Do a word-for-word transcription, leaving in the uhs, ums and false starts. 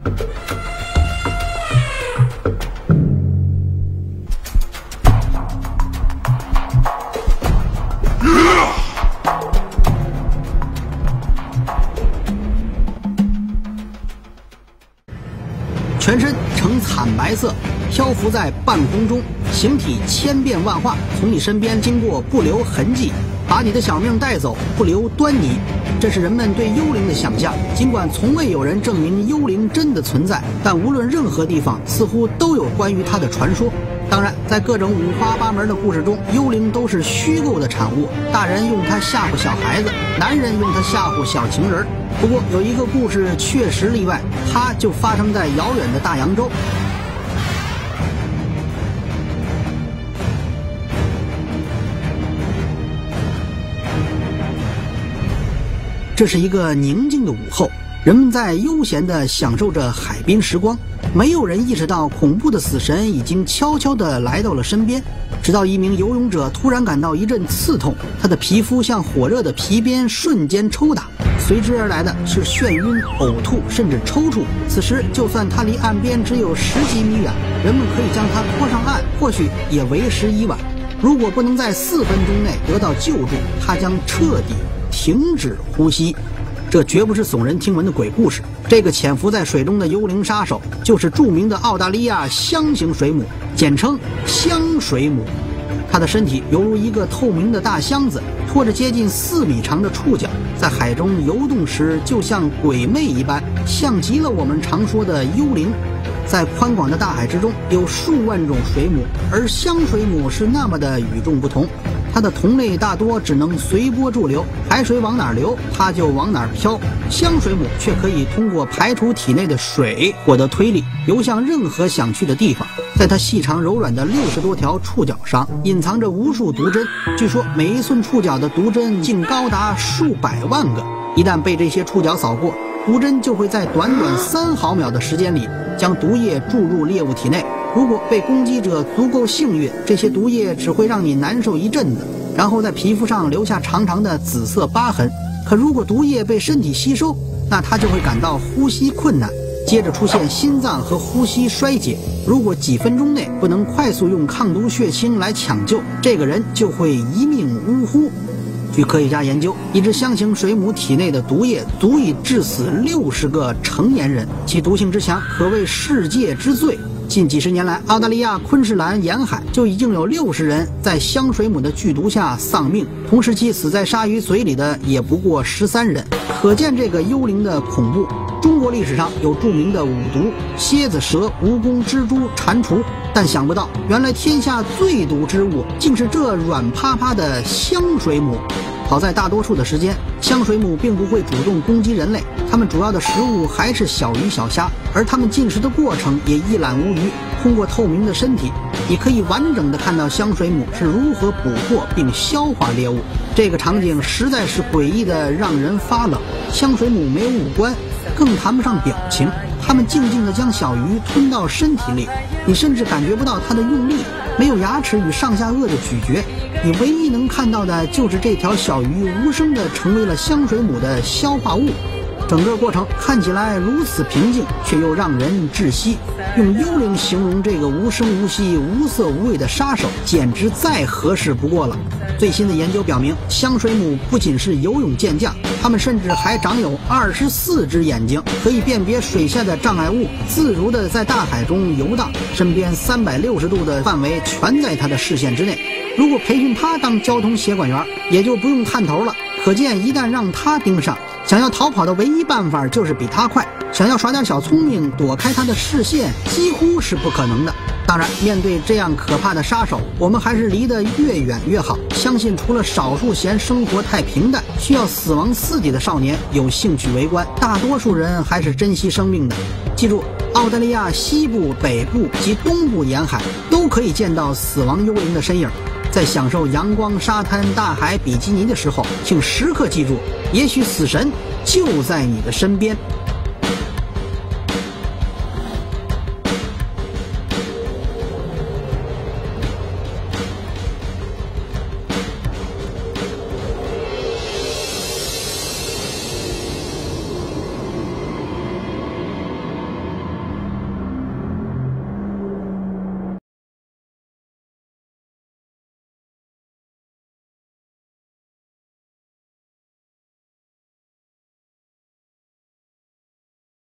全身呈惨白色，漂浮在半空中，形体千变万化，从你身边经过不留痕迹，把你的小命带走不留端倪。这是人们对幽灵的想象。尽管从未有人证明幽灵真的存在，但无论任何地方似乎都有关于它的传说。当然，在各种五花八门的故事中，幽灵都是虚构的产物，大人用它吓唬小孩子，男人用它吓唬小情人。不过有一个故事确实例外，它就发生在遥远的大洋洲。这是一个宁静的午后，人们在悠闲地享受着海滨时光，没有人意识到恐怖的死神已经悄悄地来到了身边。直到一名游泳者突然感到一阵刺痛，他的皮肤像火热的皮鞭瞬间抽打，随之而来的是眩晕、呕吐，甚至抽搐。此时就算他离岸边只有十几米远，人们可以将他拖上岸，或许也为时已晚。如果不能在四分钟内得到救助，他将彻底停止呼吸。这绝不是耸人听闻的鬼故事，这个潜伏在水中的幽灵杀手就是著名的澳大利亚箱形水母，简称箱水母。它的身体犹如一个透明的大箱子，拖着接近四米长的触角，在海中游动时就像鬼魅一般，像极了我们常说的幽灵。在宽广的大海之中有数万种水母，而箱水母是那么的与众不同。它的同类大多只能随波逐流，海水往哪儿流它就往哪儿飘，箱水母却可以通过排除体内的水获得推力，游向任何想去的地方。在它细长柔软的六十多条触角上隐藏着无数毒针，据说每一寸触角的毒针竟高达数百万个。一旦被这些触角扫过，毒针就会在短短三毫秒的时间里将毒液注入猎物体内。如果被攻击者足够幸运，这些毒液只会让你难受一阵子，然后在皮肤上留下长长的紫色疤痕。可如果毒液被身体吸收，那它就会感到呼吸困难，接着出现心脏和呼吸衰竭。如果几分钟内不能快速用抗毒血清来抢救，这个人就会一命呜呼。据科学家研究，一只箱形水母体内的毒液足以致死六十个成年人，其毒性之强可谓世界之最。近几十年来，澳大利亚昆士兰沿海就已经有六十人在箱水母的剧毒下丧命，同时期死在鲨鱼嘴里的也不过十三人，可见这个幽灵的恐怖。中国历史上有著名的五毒：蝎子、蛇、蜈蚣、蜘蛛、蟾蜍，但想不到原来天下最毒之物竟是这软趴趴的箱水母。好在大多数的时间，箱水母并不会主动攻击人类，它们主要的食物还是小鱼小虾，而它们进食的过程也一览无余。通过透明的身体，你可以完整的看到箱水母是如何捕获并消化猎物。这个场景实在是诡异的让人发冷。箱水母没有五官，更谈不上表情，它们静静地将小鱼吞到身体里，你甚至感觉不到它的用力，没有牙齿与上下颚的咀嚼，你唯一能看到的就是这条小鱼无声地成为了箱水母的消化物。整个过程看起来如此平静，却又让人窒息。用幽灵形容这个无声无息、无色无味的杀手，简直再合适不过了。最新的研究表明，箱水母不仅是游泳健将，它们甚至还长有二十四只眼睛，可以辨别水下的障碍物，自如地在大海中游荡，身边三百六十度的范围全在它的视线之内。如果培训它当交通协管员，也就不用探头了。可见一旦让它盯上，想要逃跑的唯一办法就是比它快，想要耍点小聪明躲开它的视线几乎是不可能的。当然，面对这样可怕的杀手，我们还是离得越远越好。相信除了少数嫌生活太平淡、需要死亡刺激的少年有兴趣围观，大多数人还是珍惜生命的。记住，澳大利亚西部、北部及东部沿海都可以见到死亡幽灵的身影。在享受阳光、沙滩、大海、比基尼的时候，请时刻记住，也许死神就在你的身边。